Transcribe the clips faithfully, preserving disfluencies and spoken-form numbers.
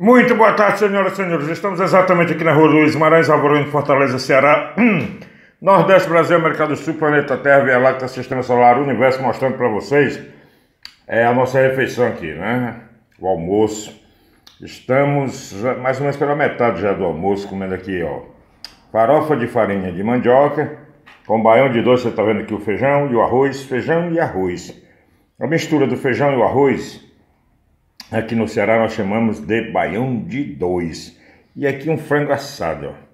Muito boa tarde, senhoras e senhores. Estamos exatamente aqui na rua Luiz Maranhão, Alvorada, Fortaleza, Ceará. Nordeste, Brasil, América do Sul, planeta Terra, Via Láctea, Sistema Solar, Universo, mostrando para vocês é, a nossa refeição aqui, né? O almoço. Estamos mais ou menos pela metade já do almoço, comendo aqui, ó, farofa de farinha de mandioca, com baião de dois, você está vendo aqui o feijão e o arroz, feijão e arroz. A mistura do feijão e o arroz, aqui no Ceará nós chamamos de baião de dois. E aqui um frango assado, ó.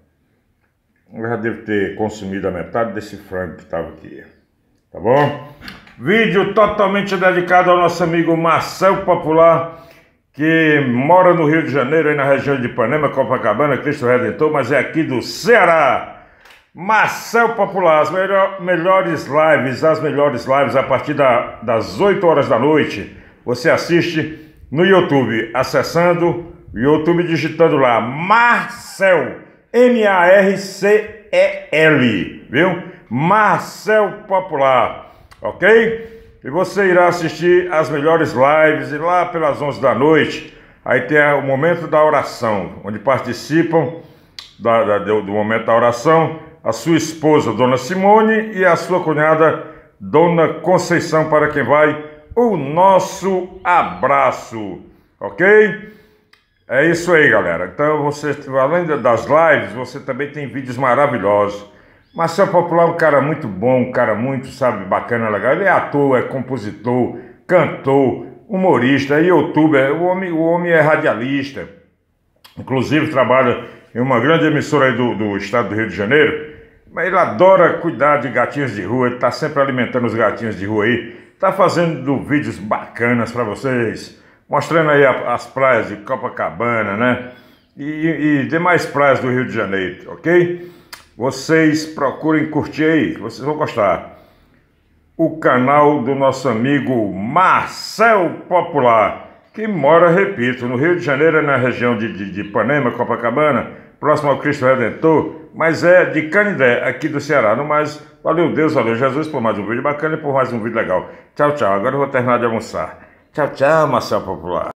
Eu já devo ter consumido a metade desse frango que estava aqui, tá bom? Vídeo totalmente dedicado ao nosso amigo Marcel Popular, que mora no Rio de Janeiro, aí na região de Ipanema, Copacabana, Cristo Redentor, mas é aqui do Ceará. Marcel Popular, as melhor, melhores lives, as melhores lives a partir da, das oito horas da noite, você assiste no YouTube, acessando o YouTube, digitando lá Marcel, M A R C E L, viu? Marcel Popular, ok? E você irá assistir as melhores lives, e lá pelas onze da noite, aí tem o momento da oração, onde participam da, da, do, do momento da oração a sua esposa, Dona Simone, e a sua cunhada, Dona Conceição, para quem vai o nosso abraço, ok? É isso aí, galera. Então, você, além das lives, você também tem vídeos maravilhosos. Marcel Popular é um cara muito bom, um cara muito, sabe, bacana, legal. Ele é ator, é compositor, cantor, humorista, youtuber. O homem, o homem é radialista. Inclusive, trabalha em uma grande emissora aí do, do estado do Rio de Janeiro. Mas ele adora cuidar de gatinhos de rua. Ele está sempre alimentando os gatinhos de rua aí. Está fazendo vídeos bacanas para vocês, mostrando aí a, as praias de Copacabana, né? E, e demais praias do Rio de Janeiro, ok? Vocês procurem curtir aí, que vocês vão gostar. O canal do nosso amigo Marcel Popular, que mora, repito, no Rio de Janeiro, na região de, de, de Ipanema, Copacabana, próximo ao Cristo Redentor, mas é de Canindé, aqui do Ceará. No mais, valeu Deus, valeu Jesus por mais um vídeo bacana e por mais um vídeo legal. Tchau, tchau. Agora eu vou terminar de almoçar. Tchau, tchau, Marcel Popular.